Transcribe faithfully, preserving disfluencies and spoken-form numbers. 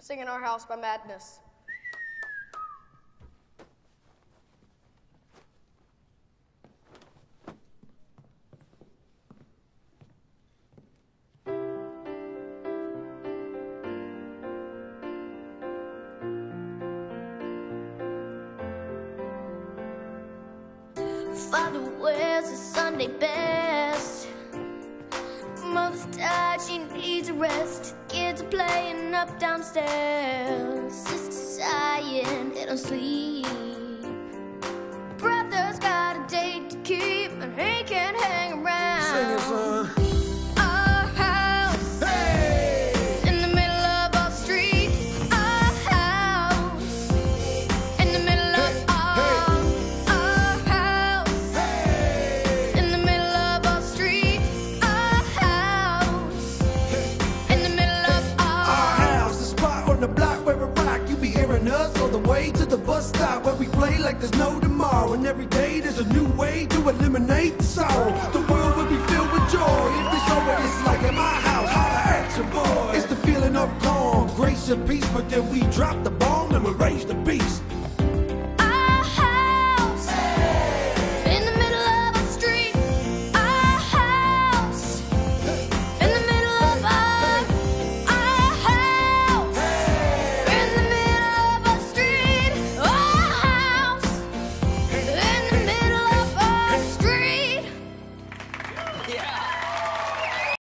singing Our House by Madness. Father wears a Sunday best. Mother's tired, she needs a rest. Kids are playing up downstairs. Sister's sighing, they don't sleep. Brother's got a date to keep, and he can't hang around. Sing it, son. Our house, hey, in the middle of our street. Our house, in the middle of our, hey, our house, hey, in the middle of our street. Our house, hey, in the middle of our, our house, the spot on the block where we rock. You be hearing us all the way to the bus stop where we play like there's no tomorrow. And every day there's a new way to eliminate the sorrow. The world will be filled with joy if it's all what it's like at my house. Holla at your boy. It's the feeling of calm, grace and peace. But then we drop the bomb and we raise the beast.